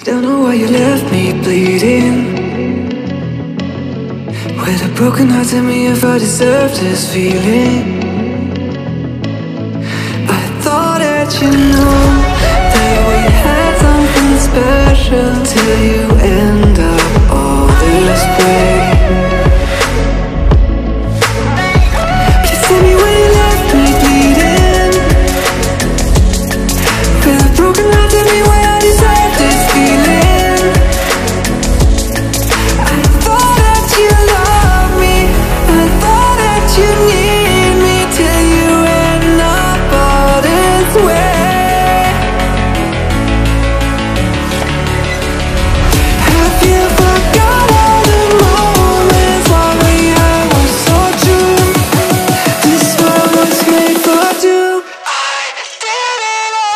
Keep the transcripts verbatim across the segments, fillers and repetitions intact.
Don't know why you left me bleeding. With a broken heart, tell me if I deserve this feeling. I thought that you know that we had something special till you end up all this way. Please tell me why you left me bleeding. With a broken heart, tell me why I deserve this feeling. I thought that you loved me, I thought that you need me till you end up all this way. Have you forgot all the moments while we had was so true? This world was made for two. I did it all.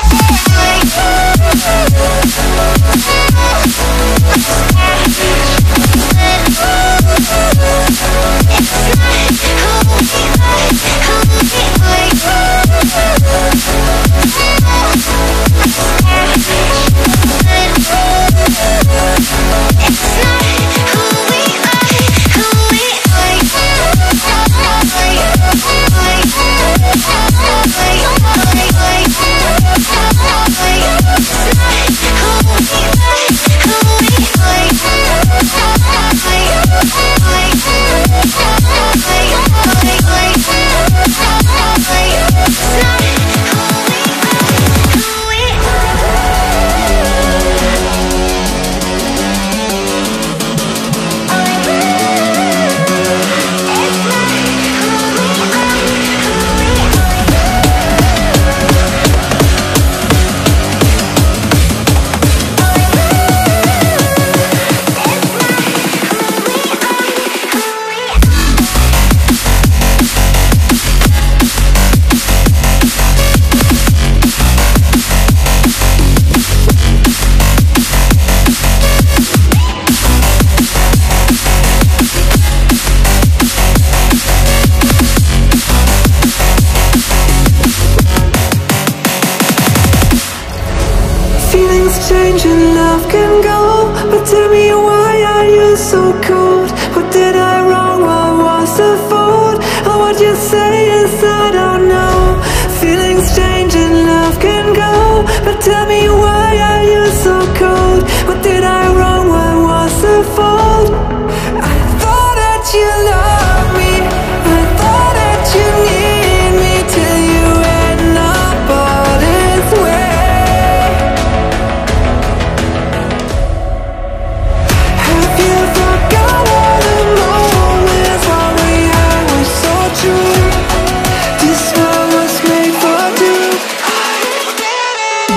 Feelings change and love can go, but tell me why are you so cold? What did I wrong? What was the fault? Or what you say is I don't know. Feelings change and love can go, but tell me why are you so cold? What did I wrong? What was the fault? I thought that you loved me, I thought that you need me till you end up all this way. Have you forgot all the moments while we had was so true? This world was made for two. I did it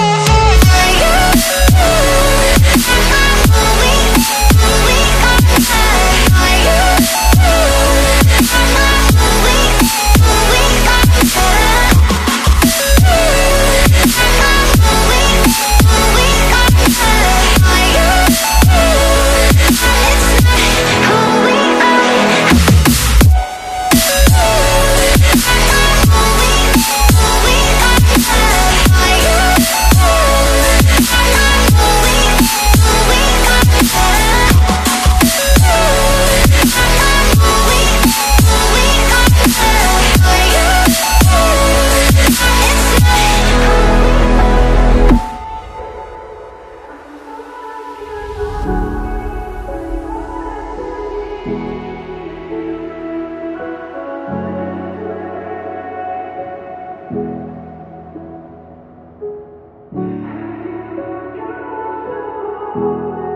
Thank you.